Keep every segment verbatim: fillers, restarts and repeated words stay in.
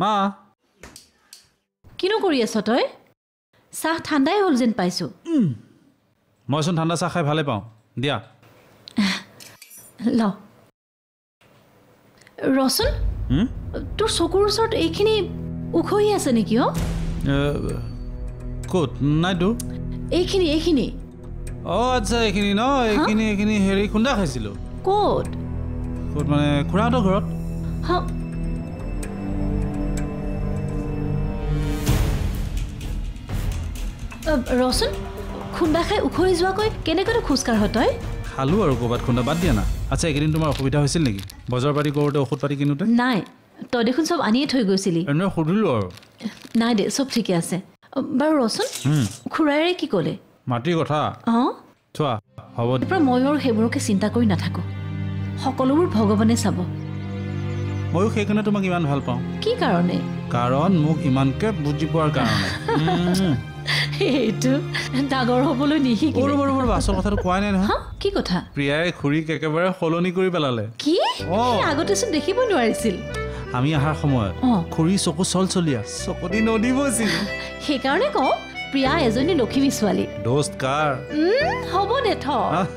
মা কিনো কৰি আছ তই চাহ ঠাণ্ডাই হ'ল যেন পাইছো মইচোন ঠাণ্ডা চাহ খাই ভালে পাওঁ দিয়া ল ৰচন তোৰ চকুৰ ওচৰত এইখিনি উখহি আছে নেকি অ ক'ত নাইতো এইখিনি এইখিনি অ আচ্ছা এইখিনি ন এইখিনি এইখিনি হেৰি খুন্দা খাইছিলো ক'ত ক'ত মানে খুৰাহঁতৰ ঘৰত হা ৰচন খুন্দা খাই উখহি যোৱাকৈ কেনেকৈ খোজকাঢ় তই খালো আৰু ক'ৰবাত খুন্দা বাদ দিয়া না আচ্ছা এইকেইদিন তোমাৰ অসুবিধা হৈছিল নেকি বজাৰ পাতি কৰোঁতে ঔষধ পাতি কিনোতে নাই তই দেখোন চব আনিয়ে থৈ গৈছিলি এনে সুধিলো আৰু নাই দে চব ঠিকে আছে বাৰু ৰচন খুৰাৰে কি ক'লে মাটিৰ কথা অঁ চোৱা হ'ব পৰা মই আৰু সেইবোৰকে চিন্তা কৰি নাথাকোঁ সকলোবোৰ ভগৱানে চাব ময়ো সেইকাৰণে তোমাক ইমান ভাল পাওঁ কি কাৰণে কাৰণ মোক ইমানকে বুজি পোৱাৰ কাৰণে এইটো ডাঙৰ হ'বলৈ নিশিকিলে আচল কথাটো কোৱাই নাই নহয় কি কথা প্ৰিয়াই খুৰীক একেবাৰে সলনি কৰি পেলালে কি আগতেচোন দেখিবই নোৱাৰিছিল আমি অহাৰ সময়ত খুৰী চকু চল চলিয়া চকুদি নদী বৈছিল সেইকাৰণে কওঁ প্ৰিয়া এজনী লখিমী ছোৱালী দোস্ত কাৰ হ'ব দে থ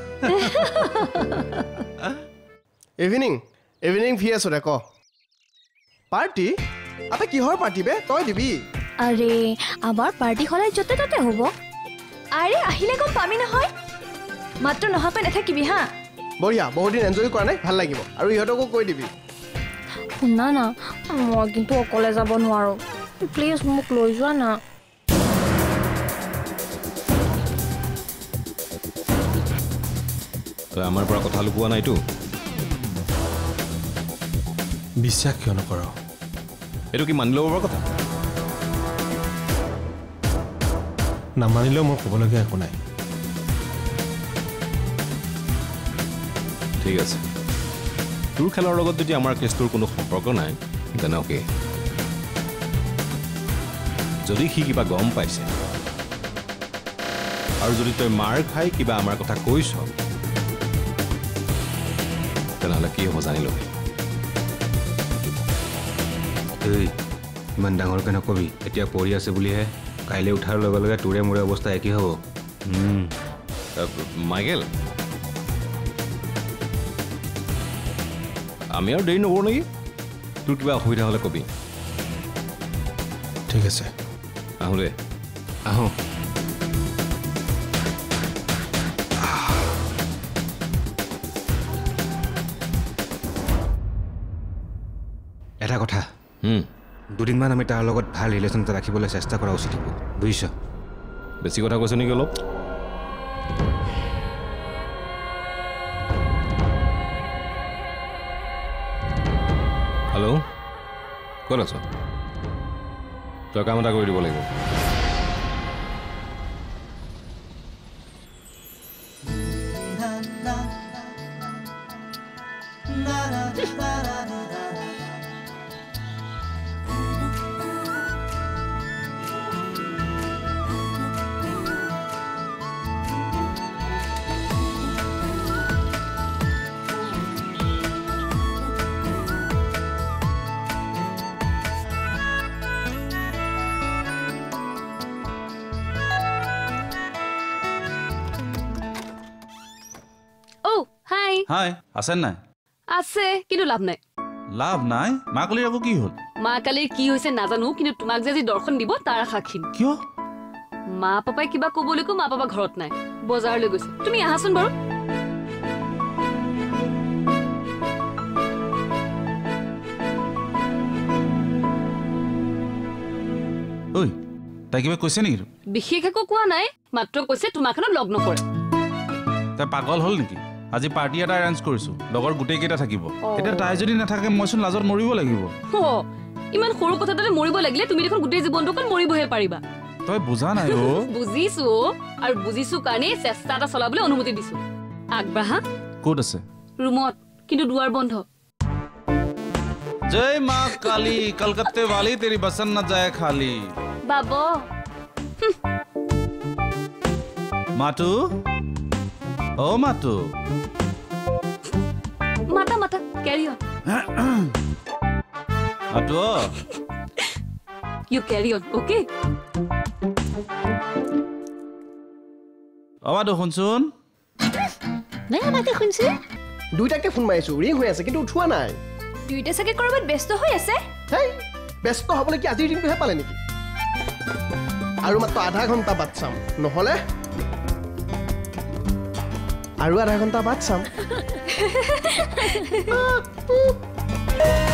ইভিনিং ইভিনিং ভি আছো দে ক পাৰ্টি আটা কিহৰ পাৰ্টি বে তই দিবি আৰে আমাৰ পাৰ্টি হলে যতে ততে হ'ব আৰে আহিলে গম পামি নহয় মাত্ৰ নহাপে নাথাকিবি হা বঢ়িয়া বহুত দিন এনজয় কৰা নাই ভাল লাগিব আৰু ইহঁতকো কৈ দিবি শুনা না মই কিন্তু অকলে যাব নোৱাৰো প্লিজ মোক লৈ যোৱা না তই আমাৰ পৰা কথা লুকোৱা নাইতো বিশ্বাস কিয় নকৰ এইটো কি মানি ল'বৰ কথা নামানিলেও মোৰ ক'বলগীয়া একো নাই ঠিক আছে তোৰ খেলৰ লগত যদি আমাৰ কেছটোৰ কোনো সম্পৰ্ক নাই তেনে অ'কে যদি সি কিবা গম পাইছে আৰু যদি তই মাৰ খাই কিবা আমাৰ কথা কৈছ তেনেহ'লে কি হ'ব জানি ল'বি এই ইমান ডাঙৰকৈ নকবি এতিয়া পৰি আছে বুলিহে কাইলৈ উঠাৰ লগে লগে তোৰে মোৰে অৱস্থা একেই হ'ব মাইকেল আমি আৰু দেৰি নকৰোঁ নেকি তোৰ কিবা অসুবিধা হ'লে কবি ঠিক আছে আহোঁ দে আহোঁ এটা কথা দুদিনমান আমি তাৰ লগত ভাল ৰিলেশ্যন এটা ৰাখিবলৈ চেষ্টা কৰা উচিত হ'ব বুজিছ বেছি কথা কৈছে নেকি অলপ হেল্ল' ক'ত আছ তই কাম এটা কৰি দিব লাগিব হাই আছে নাই আছে কিন্তু লাভ নাই লাভ নাই মা কালিৰ আকৌ কি হ'ল মা কালিৰ কি হৈছে নাজানো কিন্তু তোমাক যে আজি দৰ্শন দিব তাৰ আশাখিন কিয় মা পাপাই কিবা ক'বলৈকো মা পাপা ঘৰত নাই বজাৰলৈ গৈছে তুমি আহাচোন বাৰু ঐ তাই কিবা কৈছে নেকি বিশেষ একো কোৱা নাই মাত্ৰ কৈছে তোমাকনো লগ নকৰে তাই পাগল হ'ল নেকি আজি পাৰ্টি এটা এৰেঞ্জ কৰিছো লগৰ গোটেই কেইটা থাকিব এতিয়া তাই যদি নাথাকে মইচোন লাজত মৰিব লাগিব হ ইমান সৰু কথাতে মৰিব লাগিলে তুমি দেখোন গোটেই জীৱনটোখন মৰিবহে পাৰিবা তই বুজা নাই অ বুজিছো আৰু বুজিছো কাৰণে চেষ্টা এটা চলাবলৈ অনুমতি দিছো আগবাঢ়া ক'ত আছে ৰুমত কিন্তু দুৱাৰ বন্ধ জয় মা কালী কলকাতা वाली तेरी बसन न जाए खाली বাবা মাতু ও মাতু মাতা মাতা ক্যারি অন মাতু ইউ কেৰি অন অ'কে অবাদো শুনচোন নাই আমাকে শুনছে দুইটাকে ফোন মাৰিছোঁ ৰিং হৈ আছে কিন্তু উঠোৱা নাই দুইটা চাগে ক'ৰবাত ব্যস্ত হৈ আছে হেই ব্যস্ত হ'বলৈ কি আজিৰ দিনটোহে পালে নেকি আৰু মাত্ৰ আধা ঘণ্টা বাট চাম নহ'লে আৰু আধা ঘণ্টা বাট চাম